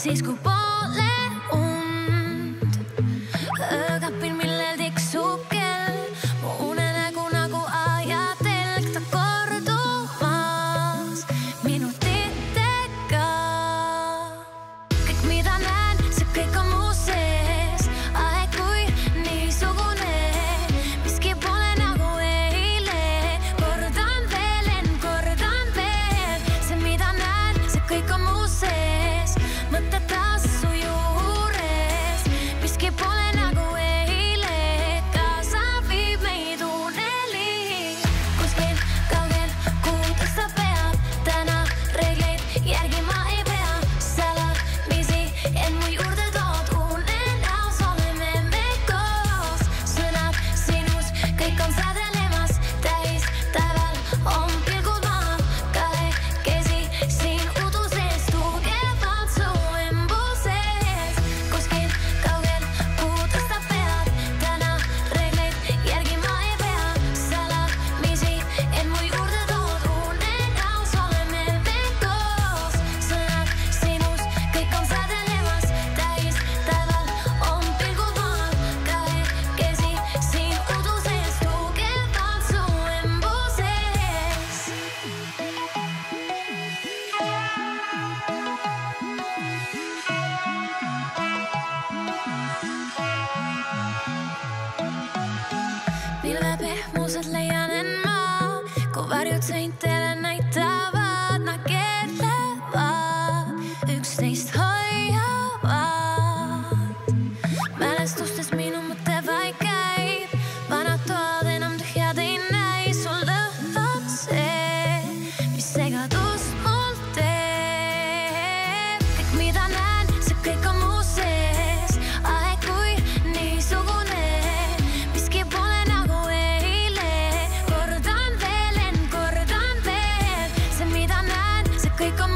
siis kui pole und. Öökapil, millel tiksub kell, mu unenägu nagu ajatelg, ta kordumas minutitega. Kõik, mida näen, see kõik on mu sees. Aeg kui niisugune, miski pole nagu eile. Kordan veel, see, mida näen, see kõik on mu sees. Mõtted taas su juures, miski pole nagu eile. Kaasa viib meid uneli, kuskil kaugel, kuhu tõsta peab. Täna reegleid järgima ei pea, salamisi end mu juurde tood. Unenäos oleme me koos, sõnad sinus, kõik on sädelemas. Täis taeval on pilgud maha, kahekesi siin uduses, tugevalt su embuses. Kuskil kaugel, kuhu tõsta peab. Täna reegleid järgima ei pea, salamisi end mu juurde tood. Unenäos oleme me koos, sõnad sinus, kõik on sädelemas. Täis taeval on pilgud maha, kahekesi siin uduses, tugevalt su embuses. Pilvepehmused leian en ma, kui varjud seintele näitavad, nakerlevad, üksteist hoiavad. Mälestustes minu mõte vaid käib, vanad toad enam tühjad ei näi. Sul lõhnab see, mis segadust mul teeb. Kõik, mida näen, see kõik on mu sees. Aeg kui niisugune, miski pole nagu eile. Kordan veel, see, mida näen, see kõik on